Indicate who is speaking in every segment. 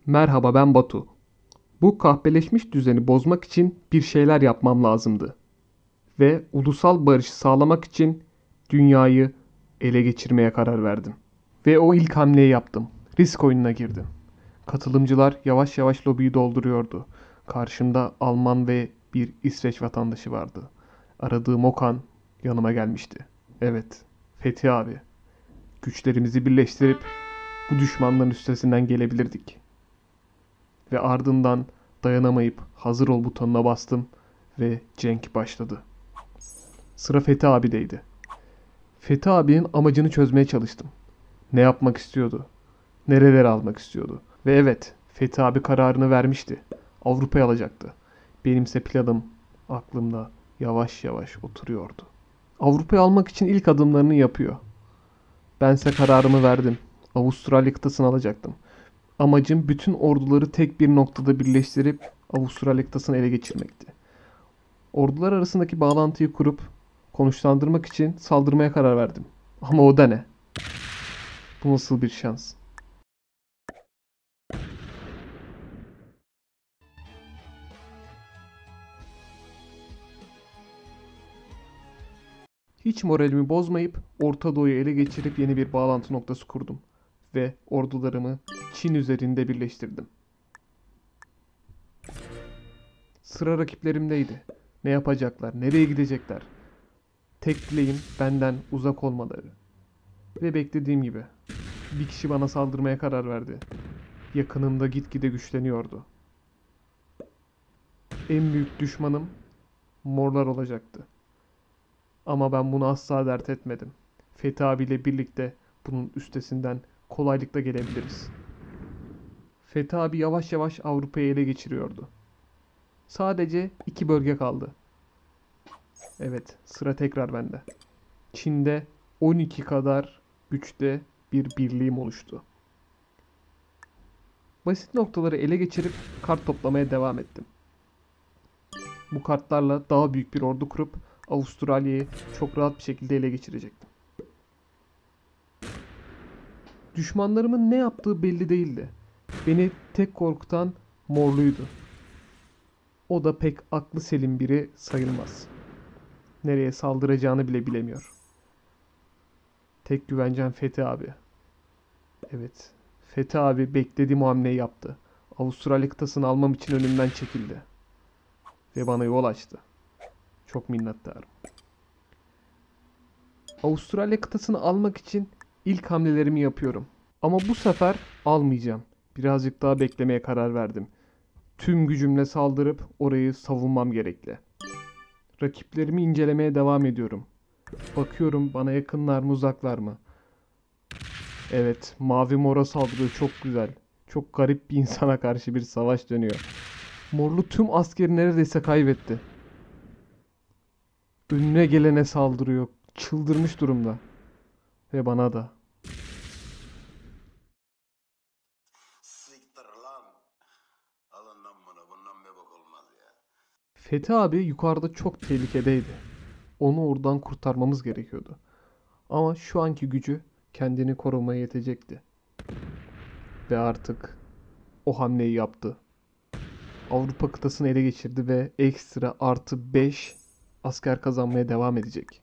Speaker 1: Merhaba, ben Batu. Bu kahpeleşmiş düzeni bozmak için bir şeyler yapmam lazımdı. Ve ulusal barışı sağlamak için dünyayı ele geçirmeye karar verdim. Ve o ilk hamleyi yaptım. Risk oyununa girdim. Katılımcılar yavaş yavaş lobiyi dolduruyordu. Karşımda Alman ve bir İsveç vatandaşı vardı. Aradığım Okan yanıma gelmişti. Evet, Fethi abi. Güçlerimizi birleştirip bu düşmanların üstesinden gelebilirdik. Ve ardından dayanamayıp hazır ol butonuna bastım ve cenk başladı. Sıra Fethi abideydi. Fethi abinin amacını çözmeye çalıştım. Ne yapmak istiyordu? Nerelere almak istiyordu? Ve evet, Fethi abi kararını vermişti. Avrupa'ya alacaktı. Benimse planım aklımda yavaş yavaş oturuyordu. Avrupa'ya almak için ilk adımlarını yapıyor. Bense kararımı verdim. Avustralya kıtasını alacaktım. Amacım bütün orduları tek bir noktada birleştirip Avustralya kıtasını ele geçirmekti. Ordular arasındaki bağlantıyı kurup konuşlandırmak için saldırmaya karar verdim. Ama o da ne? Bu nasıl bir şans? Hiç moralimi bozmayıp Orta Doğu'yu ele geçirip yeni bir bağlantı noktası kurdum. Ve ordularımı Çin üzerinde birleştirdim. Sıra rakiplerimdeydi. Ne yapacaklar, nereye gidecekler? Tek dileğim benden uzak olmaları. Ve beklediğim gibi bir kişi bana saldırmaya karar verdi. Yakınımda gitgide güçleniyordu. En büyük düşmanım morlar olacaktı. Ama ben bunu asla dert etmedim. Fethi abiyle birlikte bunun üstesinden kolaylıkla gelebiliriz. Fethi abi yavaş yavaş Avrupa'yı ele geçiriyordu. Sadece 2 bölge kaldı. Evet, sıra tekrar bende. Çin'de 12 kadar güçte bir birliğim oluştu. Basit noktaları ele geçirip kart toplamaya devam ettim. Bu kartlarla daha büyük bir ordu kurup Avustralya'yı çok rahat bir şekilde ele geçirecektim. Düşmanlarımın ne yaptığı belli değildi. Beni tek korkutan Morlu'ydu. O da pek aklı selim biri sayılmaz. Nereye saldıracağını bile bilemiyor. Tek güvencem Fethi abi. Evet, Fethi abi beklediğim hamleyi yaptı. Avustralya kıtasını almam için önümden çekildi. Ve bana yol açtı. Çok minnettarım. Avustralya kıtasını almak için ilk hamlelerimi yapıyorum. Ama bu sefer almayacağım. Birazcık daha beklemeye karar verdim. Tüm gücümle saldırıp orayı savunmam gerekli. Rakiplerimi incelemeye devam ediyorum. Bakıyorum bana yakınlar mı uzaklar mı? Evet, mavi mora saldırıyor, çok güzel. Çok garip bir insana karşı bir savaş dönüyor. Morlu tüm askeri neredeyse kaybetti. Önüne gelene saldırıyor. Çıldırmış durumda. Ve bana da.
Speaker 2: Siktir lan. Alından bunu. Bundan bir bok olmaz ya.
Speaker 1: Fethi abi yukarıda çok tehlikedeydi. Onu oradan kurtarmamız gerekiyordu. Ama şu anki gücü kendini korumaya yetecekti. Ve artık o hamleyi yaptı. Avrupa kıtasını ele geçirdi ve ekstra artı 5 asker kazanmaya devam edecek.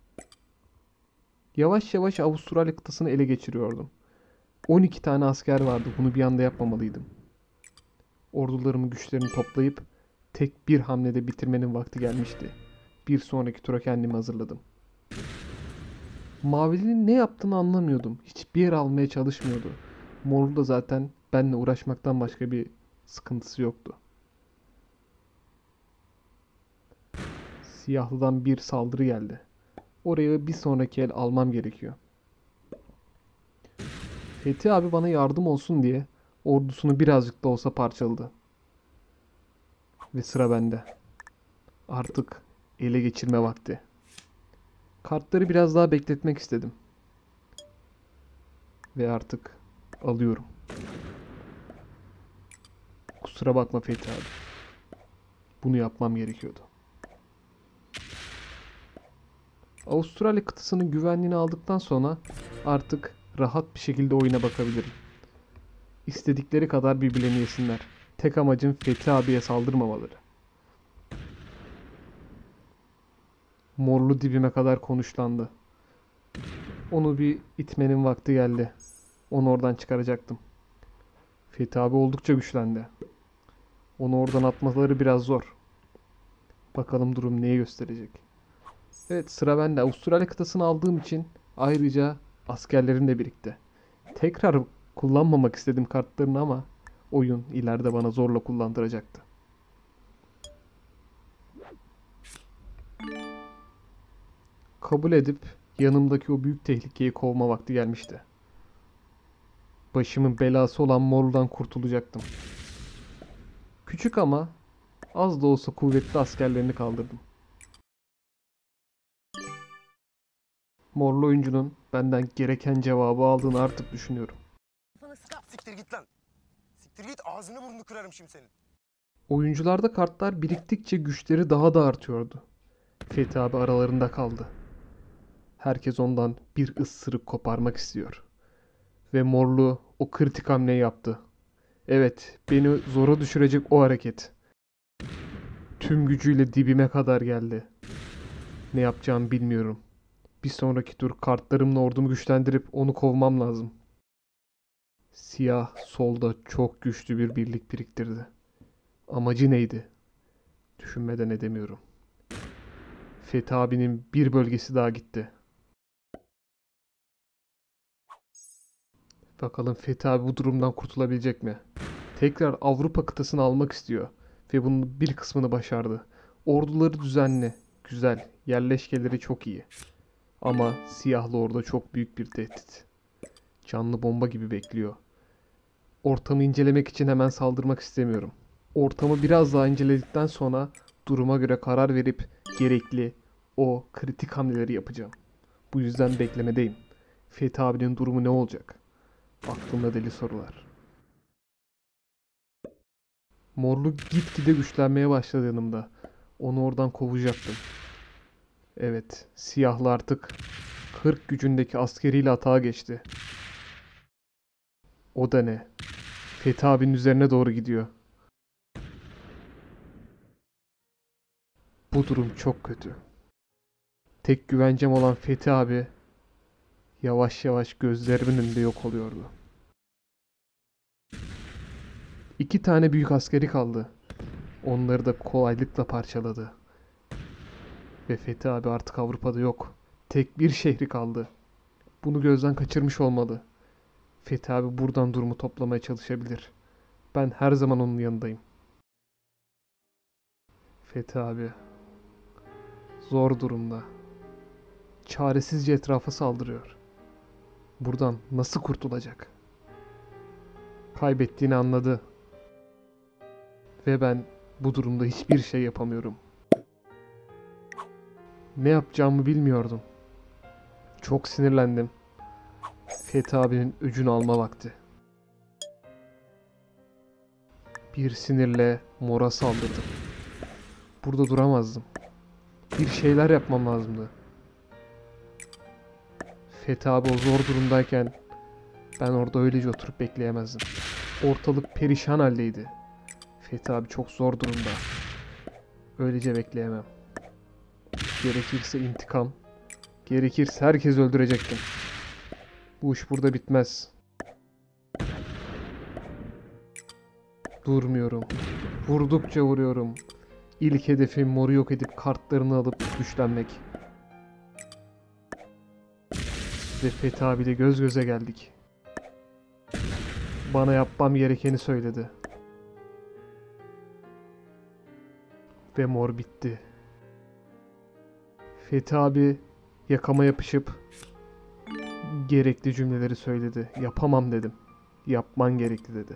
Speaker 1: Yavaş yavaş Avustralya kıtasını ele geçiriyordum. 12 tane asker vardı. Bunu bir anda yapmamalıydım. Ordularımın güçlerini toplayıp tek bir hamlede bitirmenin vakti gelmişti. Bir sonraki tura kendimi hazırladım. Mavili'nin ne yaptığını anlamıyordum. Hiçbir yer almaya çalışmıyordu. Morlu da zaten benimle uğraşmaktan başka bir sıkıntısı yoktu. Siyahlıdan bir saldırı geldi. Oraya bir sonraki el almam gerekiyor. Fethi abi bana yardım olsun diye ordusunu birazcık da olsa parçaladı. Ve sıra bende. Artık ele geçirme vakti. Kartları biraz daha bekletmek istedim. Ve artık alıyorum. Kusura bakma Fethi abi. Bunu yapmam gerekiyordu. Avustralya kıtasının güvenliğini aldıktan sonra artık rahat bir şekilde oyuna bakabilirim. İstedikleri kadar birbirlerini yesinler. Tek amacım Fethi abiye saldırmamaları. Morlu dibime kadar konuşlandı. Onu bir itmenin vakti geldi. Onu oradan çıkaracaktım. Fethi abi oldukça güçlendi. Onu oradan atmaları biraz zor. Bakalım durum neyi gösterecek. Evet, sıra bende. Avustralya kıtasını aldığım için ayrıca askerlerim de birikti. Tekrar kullanmamak istedim kartlarını ama oyun ileride bana zorla kullandıracaktı. Kabul edip yanımdaki o büyük tehlikeyi kovma vakti gelmişti. Başımın belası olan Mor'dan kurtulacaktım. Küçük ama az da olsa kuvvetli askerlerini kaldırdım. Morlu oyuncunun benden gereken cevabı aldığını artık düşünüyorum.
Speaker 3: Siktir git lan. Siktir git, ağzını burnunu kırarım şimdi senin.
Speaker 1: Oyuncularda kartlar biriktikçe güçleri daha da artıyordu. Fethi abi aralarında kaldı. Herkes ondan bir ısırık koparmak istiyor. Ve Morlu o kritik hamleyi yaptı. Evet, beni zora düşürecek o hareket. Tüm gücüyle dibime kadar geldi. Ne yapacağımı bilmiyorum. Bir sonraki tur kartlarımla ordumu güçlendirip onu kovmam lazım. Siyah solda çok güçlü bir birlik biriktirdi. Amacı neydi? Düşünmeden edemiyorum. Fethi abinin bir bölgesi daha gitti. Bakalım Fethi abi bu durumdan kurtulabilecek mi? Tekrar Avrupa kıtasını almak istiyor. Ve bunun bir kısmını başardı. Orduları düzenli, güzel, yerleşkeleri çok iyi. Ama siyahlı orada çok büyük bir tehdit. Canlı bomba gibi bekliyor. Ortamı incelemek için hemen saldırmak istemiyorum. Ortamı biraz daha inceledikten sonra duruma göre karar verip gerekli o kritik hamleleri yapacağım. Bu yüzden beklemedeyim. Fethi abinin durumu ne olacak? Aklımda deli sorular. Morlu gitgide güçlenmeye başladı yanımda. Onu oradan kovacaktım. Evet, siyahlı artık 40 gücündeki askeriyle atağa geçti. O da ne? Fethi abinin üzerine doğru gidiyor. Bu durum çok kötü. Tek güvencem olan Fethi abi yavaş yavaş gözlerimin önünde yok oluyordu. 2 tane büyük askeri kaldı. Onları da kolaylıkla parçaladı. Ve Fethi abi artık Avrupa'da yok. Tek bir şehri kaldı. Bunu gözden kaçırmış olmalı. Fethi abi buradan durumu toplamaya çalışabilir. Ben her zaman onun yanındayım. Fethi abi zor durumda. Çaresizce etrafa saldırıyor. Buradan nasıl kurtulacak? Kaybettiğini anladı. Ve ben bu durumda hiçbir şey yapamıyorum. Ne yapacağımı bilmiyordum. Çok sinirlendim. Fethi abinin öcünü alma vakti. Bir sinirle Mor'a saldırdım. Burada duramazdım. Bir şeyler yapmam lazımdı. Fethi abi o zor durumdayken ben orada öylece oturup bekleyemezdim. Ortalık perişan haldeydi. Fethi abi çok zor durumda. Öylece bekleyemem. Gerekirse intikam, gerekirse herkes öldürecektim. Bu iş burada bitmez. Durmuyorum. Vurdukça vuruyorum. İlk hedefim Mor'u yok edip kartlarını alıp güçlenmek. Ve Fethi abiyle göz göze geldik. Bana yapmam gerekeni söyledi. Ve Mor bitti. Fethi abi yakama yapışıp gerekli cümleleri söyledi. Yapamam dedim. Yapman gerekli dedi.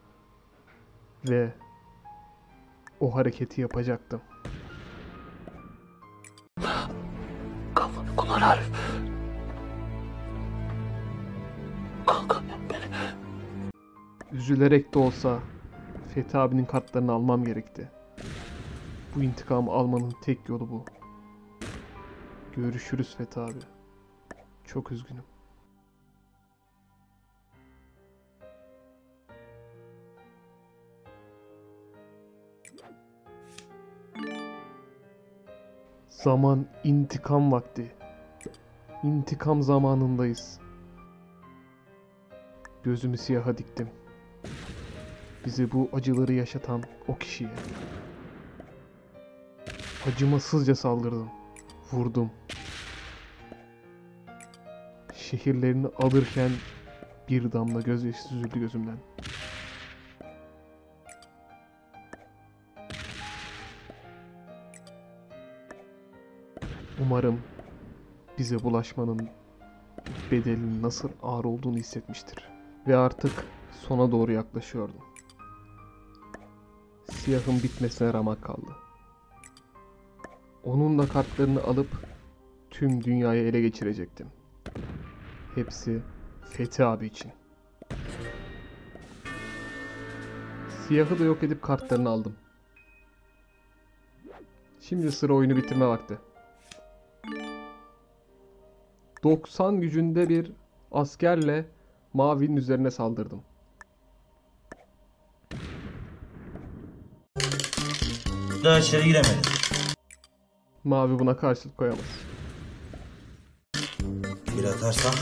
Speaker 1: Ve o hareketi yapacaktım.
Speaker 2: Kafanı kullan Arif. Kanka beni.
Speaker 1: Üzülerek de olsa Fethi abinin kartlarını almam gerekti. Bu intikamı almanın tek yolu bu. Görüşürüz Fethi abi. Çok üzgünüm. Zaman intikam vakti. İntikam zamanındayız. Gözümü siyaha diktim. Bize bu acıları yaşatan o kişiye. Acımasızca saldırdım. Vurdum. Şehirlerini alırken bir damla gözyaşı süzüldü gözümden. Umarım bize bulaşmanın bedelinin nasıl ağır olduğunu hissetmiştir. Ve artık sona doğru yaklaşıyordum. Siyahın bitmesine ramak kaldı. Onun da kartlarını alıp tüm dünyayı ele geçirecektim. Hepsi Fethi abi için. Siyahı da yok edip kartlarını aldım. Şimdi sıra oyunu bitirme vakti. 90 gücünde bir askerle mavinin üzerine saldırdım.
Speaker 4: Daha içeri giremedim.
Speaker 1: Mavi buna karşılık koyamaz.
Speaker 4: Bir atarsak.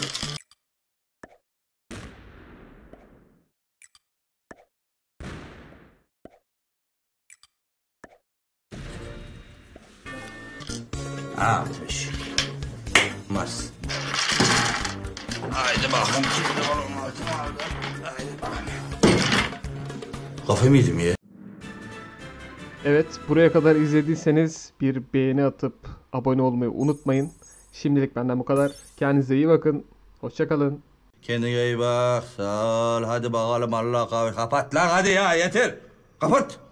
Speaker 4: Almış. Mars. Haydi bakalım kimde oğlum altına aldı. Haydi bakalım. Kafe miydim ya?
Speaker 1: Evet, buraya kadar izlediyseniz bir beğeni atıp abone olmayı unutmayın. Şimdilik benden bu kadar. Kendinize iyi bakın. Hoşça kalın.
Speaker 4: Kendine iyi bak. Sağ ol. Hadi bakalım Allah kahve. Kapat lan hadi ya yeter. Kapat.